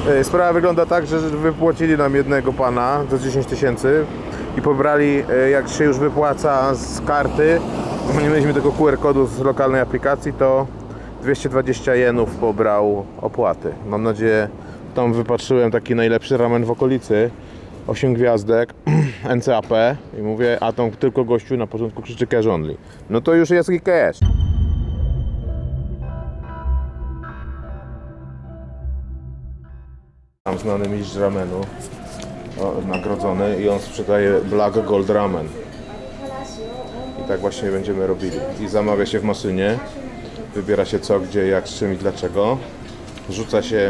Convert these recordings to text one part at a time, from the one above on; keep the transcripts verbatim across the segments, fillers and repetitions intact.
Sprawa wygląda tak, że wypłacili nam jednego pana za dziesięć tysięcy i pobrali, jak się już wypłaca z karty, nie mieliśmy tego Q R kodu z lokalnej aplikacji, to dwieście dwadzieścia jenów pobrał opłaty. Mam nadzieję, tam wypatrzyłem taki najlepszy ramen w okolicy, osiem gwiazdek, N C A P i mówię, a tam tylko gościu na początku krzyczy cash only. No to już jest i cash. Tam znany mistrz ramenu, o, nagrodzony, i on sprzedaje Black Gold Ramen. I tak właśnie będziemy robili. I zamawia się w maszynie, wybiera się co, gdzie, jak, z czym i dlaczego. Rzuca się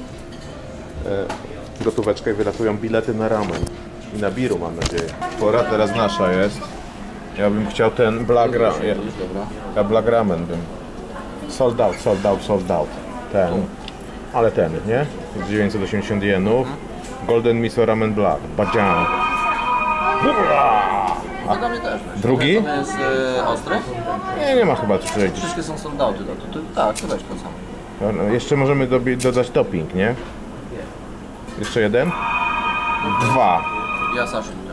e, gotóweczkę i wylatują bilety na ramen. I na biru, mam nadzieję. Pora teraz nasza jest. Ja bym chciał ten Black Ramen. Ja Black Ramen bym. Sold out, sold out, sold out. Ten. Ale ten, nie? dziewięćset osiemdziesiąt jenów. Golden Miso Ramen Black. Badzian. A dla mnie też. Drugi? To jest y, ostry? Nie, nie ma chyba co powiedzieć. Wszystkie są soldauty. To, to, tak, to weź to samo. No, jeszcze możemy dodać topping, nie? Jeszcze jeden? Dwa. I Asashi tutaj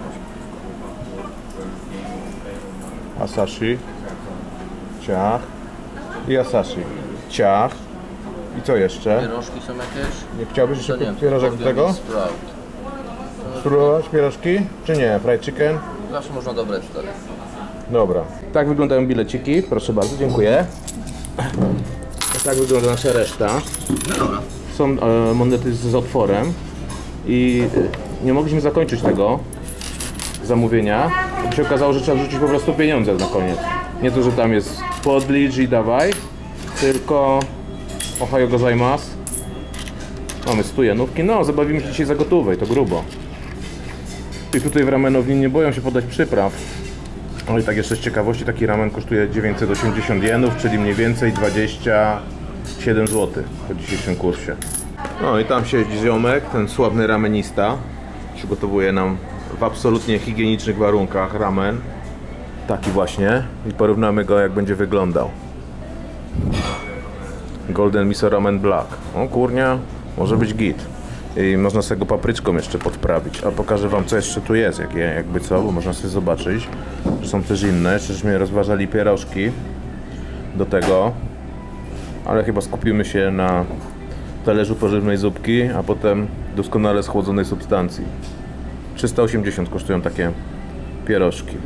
może. Asashi. Ciach. I Asashi. Ciach. I co jeszcze? Pierożki są jakieś? Nie chciałbyś jeszcze nie, pierożek do tego? Sprout. Spróbować pierożki? Czy nie? Fried chicken? Zawsze można dobrać wtedy. Dobra. Tak wyglądają bileciki. Proszę bardzo, dziękuję. Tak wygląda nasza reszta. Są e, monety z, z otworem. I e, nie mogliśmy zakończyć tego zamówienia. Bo się okazało, że trzeba wrzucić po prostu pieniądze na koniec. Nie to, że tam jest podlicz i dawaj, tylko ohayo gozaimasu. Mamy sto jenówki. No, zabawimy się dzisiaj za gotówę i to grubo. I tutaj w ramenowni nie boją się podać przypraw. No i tak jeszcze z ciekawości, taki ramen kosztuje dziewięćset osiemdziesiąt jenów, czyli mniej więcej dwadzieścia siedem złotych po dzisiejszym kursie. No i tam siedzi ziomek, ten sławny ramenista. Przygotowuje nam w absolutnie higienicznych warunkach ramen. Taki właśnie. I porównamy go, jak będzie wyglądał. Golden Miso Ramen Black. O kurnia, może być git. I można sobie go papryczką jeszcze podprawić. A pokażę wam, co jeszcze tu jest, jak, jakby co, bo można sobie zobaczyć, że są też inne. Jeszcze żeśmy rozważali pierożki do tego, ale chyba skupimy się na talerzu pożywnej zupki, a potem doskonale schłodzonej substancji. trzysta osiemdziesiąt kosztują takie pierożki.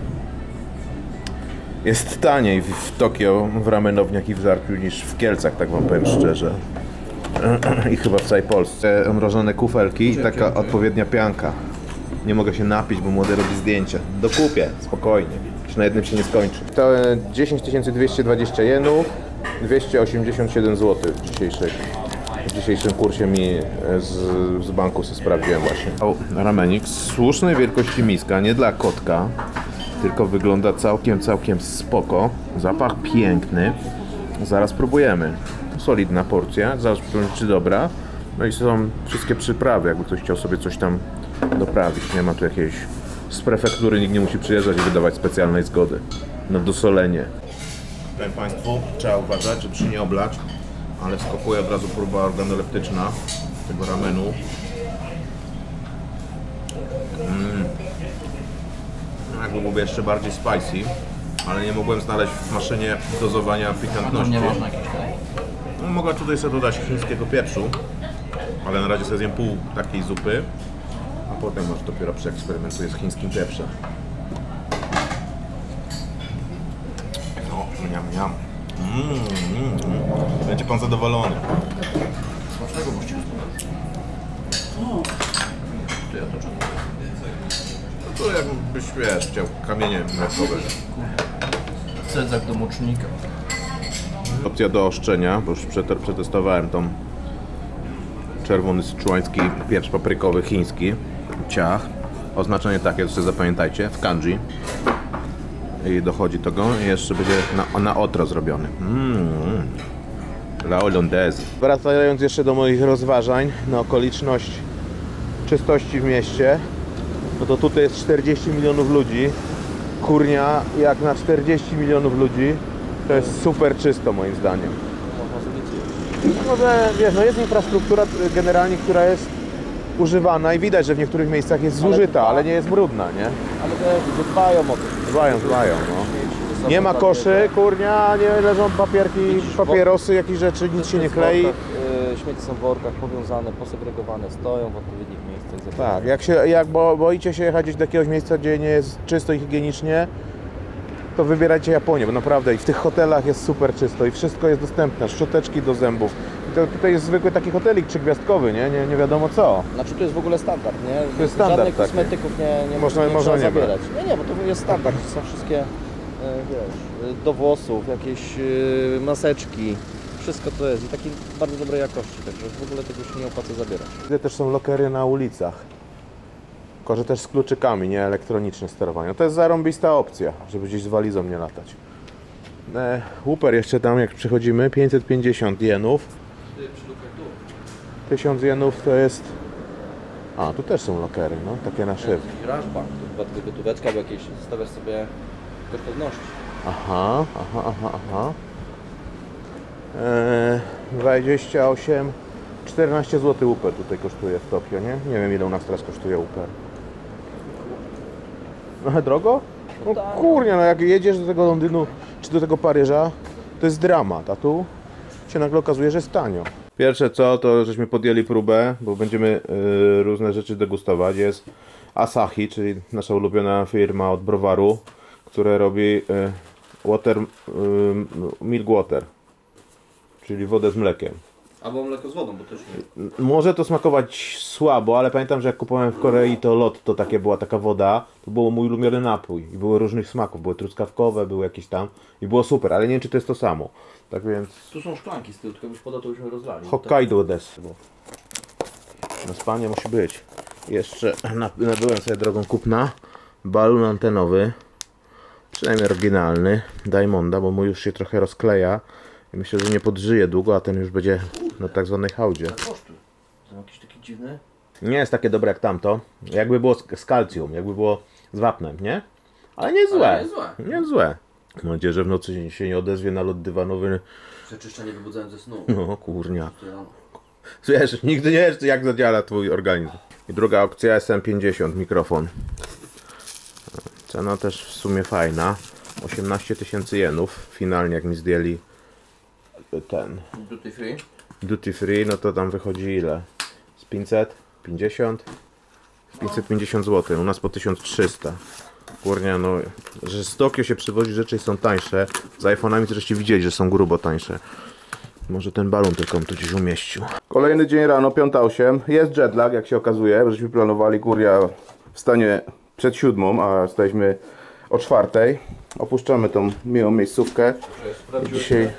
Jest taniej w Tokio, w ramenowniach i w Żarciu, niż w Kielcach, tak wam powiem szczerze. I chyba w całej Polsce. Mrożone kufelki i taka odpowiednia pianka. Nie mogę się napić, bo młody robi zdjęcia. Dokupię, spokojnie. Już na jednym się nie skończy. To dziesięć tysięcy dwieście dwadzieścia jenów, dwieście osiemdziesiąt siedem złotych w dzisiejszym, w dzisiejszym kursie mi z, z banku sobie sprawdziłem właśnie. O, ramenik słusznej wielkości miska, nie dla kotka, tylko wygląda całkiem, całkiem spoko. Zapach piękny. Zaraz próbujemy. Solidna porcja, zaraz czy dobra. No i są wszystkie przyprawy, jakby ktoś chciał sobie coś tam doprawić. Nie ma tu jakiejś z prefektury, nikt nie musi przyjeżdżać i wydawać specjalnej zgody na dosolenie. Powiem Państwu, trzeba uważać, żeby się nie oblać, ale wskakuje od razu próba organoleptyczna tego ramenu. Mm. Jakby byłoby jeszcze bardziej spicy, ale nie mogłem znaleźć w maszynie dozowania pikantności. Nie można jakiejś tutaj? No, mogę tutaj sobie dodać chińskiego pieprzu, ale na razie sobie zjem pół takiej zupy, a potem może dopiero przeeksperymentuję z chińskim pieprzem. No, miam, miam. Mm, mm, mm. Będzie pan zadowolony. Smacznego właściwie. To ja to czuję. No to jakbyś, wiesz, chciał kamienie mleczkowe. Cedzak do mocznika. Opcja do oszczenia, bo już przetestowałem tą czerwony syczuański pieprz paprykowy chiński. Ciach. Oznaczenie takie, to sobie zapamiętajcie, w kanji. I dochodzi tego i jeszcze będzie na, na otro zrobiony. Mm. La hollandaise. Wracając jeszcze do moich rozważań na okoliczność czystości w mieście, no to tutaj jest czterdzieści milionów ludzi. Kurnia, jak na czterdzieści milionów ludzi, to jest super czysto moim zdaniem. może, wiesz, no jest infrastruktura generalnie, która jest używana i widać, że w niektórych miejscach jest zużyta, ale nie jest brudna, nie? Ale wiesz, dbają o to. Dbają, dbają, no. Nie ma koszy, kurnia, nie leżą papierki, papierosy, jakieś rzeczy, nic się nie klei. Śmieci są w workach powiązane, posegregowane, stoją w odpowiednich miejscach. Tak, jak, się, jak bo, boicie się jechać gdzieś do jakiegoś miejsca, gdzie nie jest czysto i higienicznie, to wybierajcie Japonię, bo naprawdę i w tych hotelach jest super czysto i wszystko jest dostępne, szczoteczki do zębów. I to, tutaj jest zwykły taki hotelik trzygwiazdkowy, nie? Nie, nie wiadomo co. Znaczy to jest w ogóle standard, nie? To jest standard Żadnych taki. kosmetyków nie, nie, Można- nie można trzeba nie brać. zabierać. Nie, nie, bo to jest standard, są wszystkie, e, wiesz, do włosów, jakieś e, maseczki. Wszystko to jest i takiej bardzo dobrej jakości, także w ogóle tego się nie opłaca zabierać. Tutaj też są lokery na ulicach. Tylko, że też z kluczykami, nie elektroniczne sterowanie. To jest zarąbista opcja, żeby gdzieś z walizą nie latać. E, Whooper jeszcze tam jak przychodzimy, pięćset pięćdziesiąt jenów. tysiąc jenów to jest... A, tu też są lokery, no, takie na szyb. Rashbank, to chyba tylko gotóweczka, albo jakieś stawiasz sobie kosztowności. Aha, aha, aha, aha. E, dwadzieścia osiem, czternaście złotych Whooper tutaj kosztuje w Tokio, nie? Nie wiem ile u nas teraz kosztuje Whooper. Trochę drogo? No kurnie, no jak jedziesz do tego Londynu czy do tego Paryża, to jest dramat, a tu się nagle okazuje, że jest tanio. Pierwsze co, to żeśmy podjęli próbę, bo będziemy y, różne rzeczy degustować. Jest Asahi, czyli nasza ulubiona firma od browaru, która robi y, water, y, milk water, czyli wodę z mlekiem. Albo mleko z wodą, bo też nie. Może to smakować słabo, ale pamiętam, że jak kupowałem w Korei, to lot to takie była taka woda, to był mój ulubiony napój i były różnych smaków, były truskawkowe, były jakieś tam i było super, ale nie wiem czy to jest to samo. Tak więc Tu są szklanki z tyłu, tylko byś podał, to byśmy rozlali. Hokkaido desu. Na spanie musi być. Jeszcze nabyłem sobie drogą kupna balon antenowy, przynajmniej oryginalny, Diamonda, bo mój już się trochę rozkleja i myślę, że nie podżyje długo, a ten już będzie na tak zwanej hałdzie. Kosztuj. Są jakieś takie dziwne? Nie jest takie dobre jak tamto. Jakby było z, z kalcjum, jakby było z wapnem, nie? Ale nie złe. Ale nie złe. Nie złe. Mam nadzieję, że w nocy się nie odezwie na lot dywanowy. Przeczyszczenie wybudzając ze snu. No kurnia. Wiesz, nigdy nie wiesz jak zadziała twój organizm. I druga opcja S M pięćdziesiąt mikrofon. Cena też w sumie fajna. osiemnaście tysięcy jenów. Finalnie jak mi zdjęli ten Duty free. duty free, no to tam wychodzi ile? Z pięćset pięćdziesiąt? pięćset pięćdziesiąt złotych, u nas po tysiąc trzysta. Kurnia, no, że z Tokio się przywozi rzeczy i są tańsze. Z iPhone'ami zresztą widzieli, że są grubo tańsze. Może ten balon tylko on tu gdzieś umieścił. Kolejny dzień rano, piąta osiem. Jest jetlag, jak się okazuje, bo żeśmy planowali kuria w stanie przed siódmą, a jesteśmy o czwartej. Opuszczamy tą miłą miejscówkę. I dzisiaj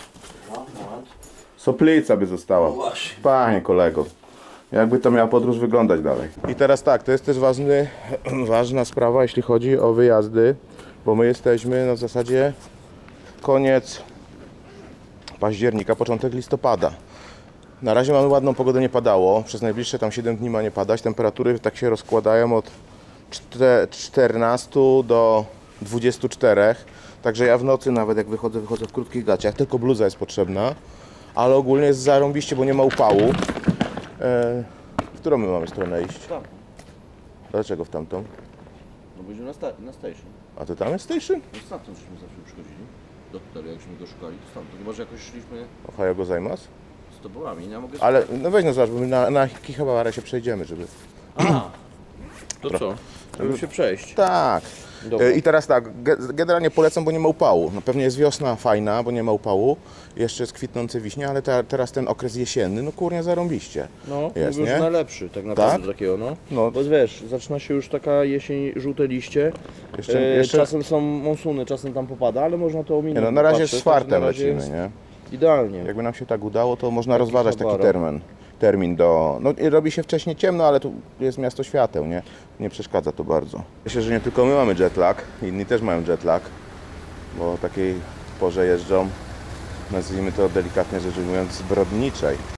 soplica by została. Panie kolego. Jakby to miała podróż wyglądać dalej. I teraz tak, to jest też ważny, ważna sprawa, jeśli chodzi o wyjazdy, bo my jesteśmy na zasadzie koniec października, początek listopada. Na razie mamy ładną pogodę, nie padało, przez najbliższe tam siedem dni ma nie padać, temperatury tak się rozkładają od czternastu do dwudziestu czterech, także ja w nocy nawet jak wychodzę, wychodzę w krótkich gaciach, tylko bluza jest potrzebna, ale ogólnie jest zarąbiście, bo nie ma upału. E, w którą my mamy stronę iść? Tam. Dlaczego w tamtą? No będziemy na, sta na station. A to tam jest station? No stamtąd żeśmy zawsze przychodzili. Do hotelu, jakśmy go szukali, to stamtąd. Chyba, że jakoś szliśmy Ohio gozaimasu? z tobołami, nie mogę... Ale no weź no zobacz, bo my na, na Kihabara się przejdziemy, żeby... A, to co? Żeby się przejść. Tak. Dobra. E, I teraz tak, ge- generalnie polecam, bo nie ma upału. No pewnie jest wiosna fajna, bo nie ma upału. Jeszcze jest kwitnące wiśnie, ale te, teraz ten okres jesienny, no kurnia zarąbiście. No, Jest, już nie? najlepszy tak naprawdę Tak? takiego, no. No. Bo wiesz, zaczyna się już taka jesień, żółte liście. Jeszcze- e, jeszcze- Czasem są monsuny, czasem tam popada, ale można to ominąć. Nie, no, na razie popatrzeć, z czwartem także na razie lecimy, jest nie? Idealnie. Jakby nam się tak udało, to można rozważać taki Habara. termin. Termin do... No i robi się wcześniej ciemno, ale tu jest miasto świateł, nie? Nie przeszkadza to bardzo. Myślę, że nie tylko my mamy jetlag, inni też mają jetlag, bo o takiej porze jeżdżą, nazwijmy to delikatnie rzecz ujmując, zbrodniczej.